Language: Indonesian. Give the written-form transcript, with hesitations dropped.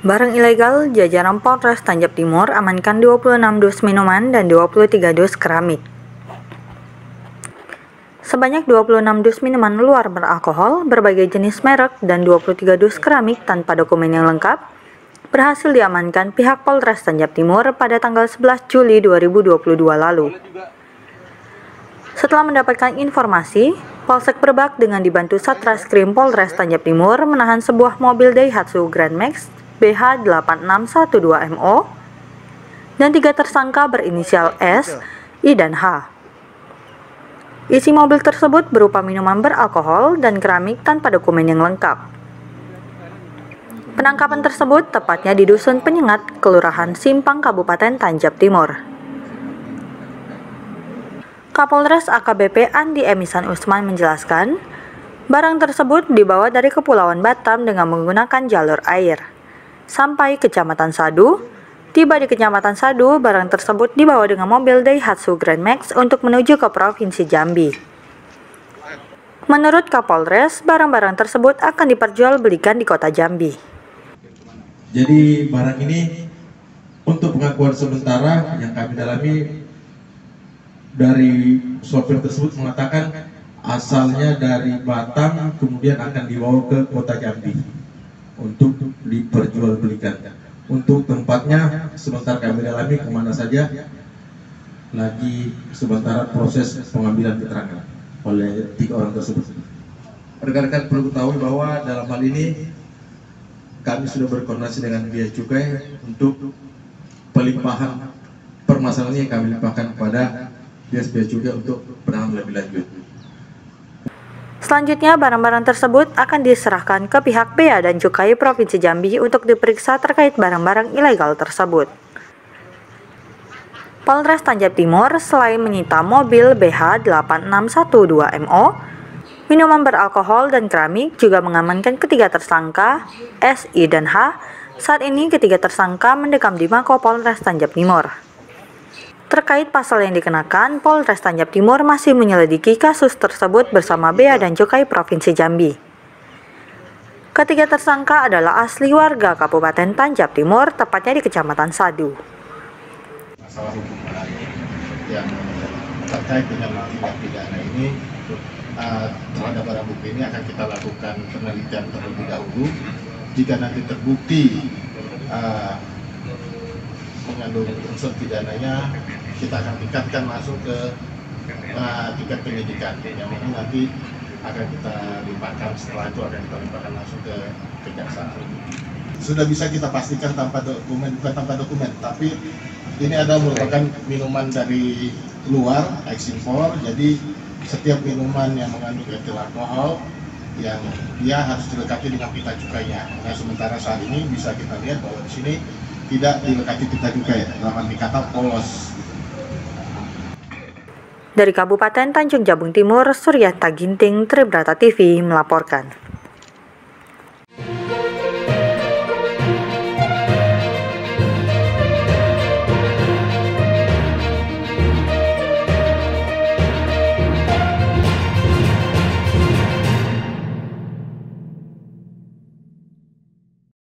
Barang ilegal, jajaran Polres Tanjab Timur amankan 26 dus minuman dan 23 dus keramik. Sebanyak 26 dus minuman luar beralkohol, berbagai jenis merek, dan 23 dus keramik tanpa dokumen yang lengkap berhasil diamankan pihak Polres Tanjab Timur pada tanggal 11 Juli 2022 lalu. Setelah mendapatkan informasi, Polsek Brebak dengan dibantu Satreskrim Polres Tanjab Timur menahan sebuah mobil Daihatsu Grand Max BH8612MO dan 3 tersangka berinisial S, I, dan H. Isi mobil tersebut berupa minuman beralkohol dan keramik tanpa dokumen yang lengkap. Penangkapan tersebut tepatnya di Dusun Penyengat, Kelurahan Simpang, Kabupaten Tanjab Timur. Kapolres AKBP Andi Emisan Usman menjelaskan, barang tersebut dibawa dari Kepulauan Batam dengan menggunakan jalur air. Sampai Kecamatan Sadu, tiba di Kecamatan Sadu, barang tersebut dibawa dengan mobil Daihatsu Grand Max untuk menuju ke Provinsi Jambi. Menurut Kapolres, barang-barang tersebut akan diperjualbelikan di Kota Jambi. Jadi barang ini untuk pengakuan sementara yang kami dalami dari sopir tersebut mengatakan asalnya dari Batam kemudian akan dibawa ke Kota Jambi untuk diperjualbelikan. Untuk tempatnya sementara kami dalami kemana saja lagi sementara proses pengambilan keterangan oleh 3 orang tersebut. Rekan-rekan perlu ketahui bahwa dalam hal ini kami sudah berkoordinasi dengan Bea Cukai untuk pelimpahan permasalahan yang kami limpahkan kepada Bea Cukai untuk penanganan lebih lanjut. Selanjutnya, barang-barang tersebut akan diserahkan ke pihak Bea dan Cukai Provinsi Jambi untuk diperiksa terkait barang-barang ilegal tersebut. Polres Tanjab Timur selain menyita mobil BH8612MO, minuman beralkohol dan keramik, juga mengamankan ketiga tersangka S, I, dan H. Saat ini ketiga tersangka mendekam di Mako Polres Tanjab Timur. Terkait pasal yang dikenakan, Polres Tanjab Timur masih menyelidiki kasus tersebut bersama Bea dan Cukai Provinsi Jambi. Ketiga tersangka adalah asli warga Kabupaten Tanjab Timur, tepatnya di Kecamatan Sadu. Masalah hukum yang terkait dengan tindak pidana ini terhadap barang bukti ini akan kita lakukan penelitian terlebih dahulu. Jika nanti terbukti mengandung unsur pidananya, kita akan tingkatkan masuk ke tingkat penyidikan yang mungkin nanti akan kita limpahkan, setelah itu akan kita limpahkan langsung ke kejaksaan. Sudah bisa kita pastikan tanpa dokumen, bukan tanpa dokumen, tapi ini adalah merupakan minuman dari luar, ekspor. Jadi setiap minuman yang mengandung etil alkohol yang dia harus dilengkapi dengan pita cukainya. Nah, sementara saat ini bisa kita lihat bahwa di sini tidak dilengkapi pita cukai, dalam arti kata polos. Dari Kabupaten Tanjung Jabung Timur, Suryata Ginting, Tribrata TV melaporkan.